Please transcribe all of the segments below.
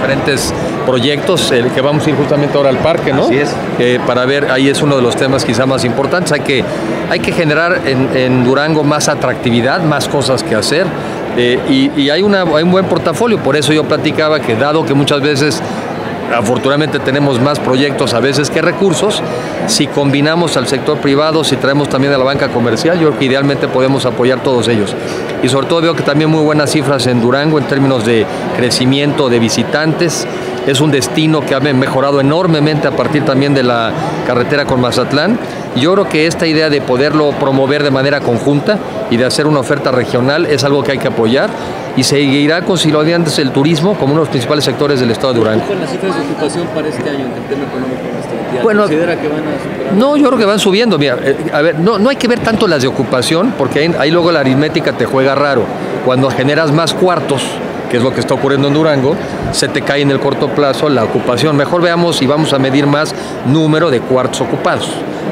diferentes proyectos, el que vamos a ir justamente ahora al parque, ¿no? Así es. Para ver, ahí es uno de los temas quizá más importantes. Hay que generar en Durango más atractividad, más cosas que hacer. Y hay un buen portafolio. Por eso yo platicaba que, dado que muchas veces afortunadamente tenemos más proyectos a veces que recursos, si combinamos al sector privado, si traemos también a la banca comercial, yo creo que idealmente podemos apoyar todos ellos. Y sobre todo veo que también muy buenas cifras en Durango en términos de crecimiento de visitantes. Es un destino que ha mejorado enormemente a partir también de la carretera con Mazatlán. Yo creo que esta idea de poderlo promover de manera conjunta y de hacer una oferta regional es algo que hay que apoyar y seguirá consolidando el turismo como uno de los principales sectores del estado de Durango. ¿Cuáles son las cifras de ocupación para este año en el tema económico de nuestra entidad? Bueno, ¿Considera que van a superar? No, yo creo que van subiendo. Mira, a ver, no hay que ver tanto las de ocupación, porque ahí luego la aritmética te juega raro. Cuando generas más cuartos, que es lo que está ocurriendo en Durango, se te cae en el corto plazo la ocupación. Mejor veamos y vamos a medir más número de cuartos ocupados.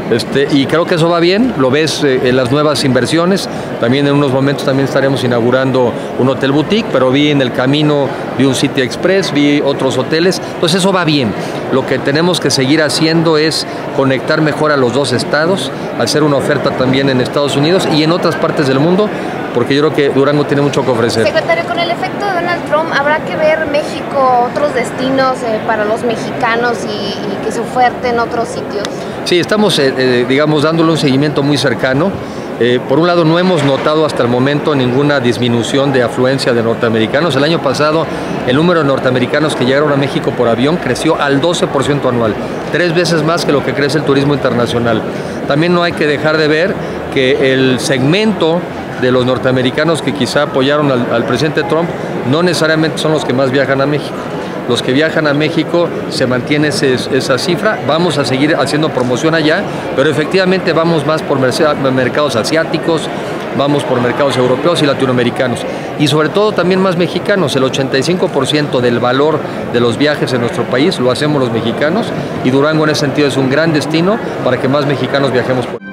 Y creo que eso va bien, lo ves en las nuevas inversiones. También en unos momentos también estaremos inaugurando un hotel boutique, pero vi en el camino, vi un City Express, vi otros hoteles. Entonces eso va bien. Lo que tenemos que seguir haciendo es conectar mejor a los dos estados, hacer una oferta también en Estados Unidos y en otras partes del mundo, porque yo creo que Durango tiene mucho que ofrecer. Secretario, con el efecto de Donald Trump, ¿habrá que ver México, otros destinos para los mexicanos y que se oferten otros sitios? Sí, estamos, digamos, dándole un seguimiento muy cercano. Por un lado, no hemos notado hasta el momento ninguna disminución de afluencia de norteamericanos. El año pasado, el número de norteamericanos que llegaron a México por avión creció al 12% anual, 3 veces más que lo que crece el turismo internacional. También no hay que dejar de ver que el segmento de los norteamericanos que quizá apoyaron al presidente Trump no necesariamente son los que más viajan a México. Los que viajan a México se mantiene esa cifra. Vamos a seguir haciendo promoción allá, pero efectivamente vamos más por mercados asiáticos, vamos por mercados europeos y latinoamericanos. Y sobre todo también más mexicanos. El 85% del valor de los viajes en nuestro país lo hacemos los mexicanos y Durango en ese sentido es un gran destino para que más mexicanos viajemos por